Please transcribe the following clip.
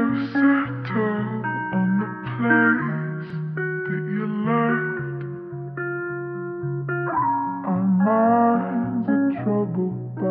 settle on the place that you left. Our minds are troubled by